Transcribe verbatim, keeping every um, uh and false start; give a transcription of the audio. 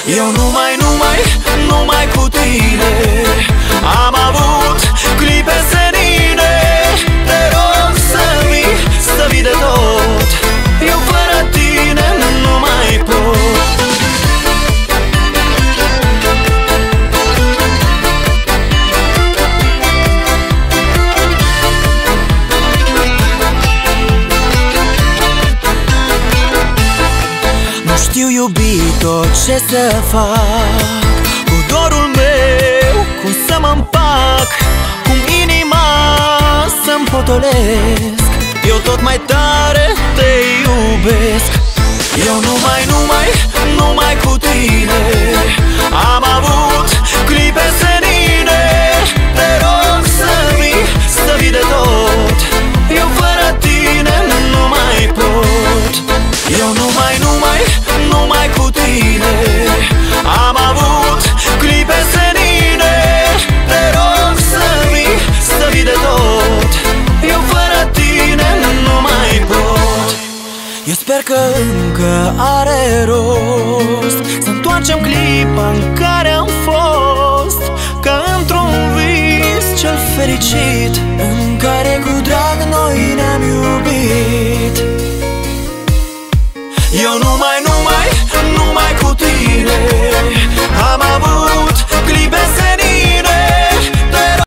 Eu numai, numai, numai cu tine am avut clipe senine. Te rog să vii, să vii de tot. Eu fără tine nu mai pot. Nu știu, iubito, ce să fac cu dorul meu, cum să mă împac, cum inima să-mi potolesc. Eu tot mai tare te iubesc. Eu numai, numai, numai cu tine am avut clipe senine. Te rog să vii, să vii de tot. Eu fără tine nu mai pot. Eu numai, numai, numai cu tine am avut clipe senine. Te rog să vii, să vii de tot. Eu fără tine nu mai pot. Eu sper că încă are rost să întoarcem clipa în care am fost, ca într-un vis cel fericit.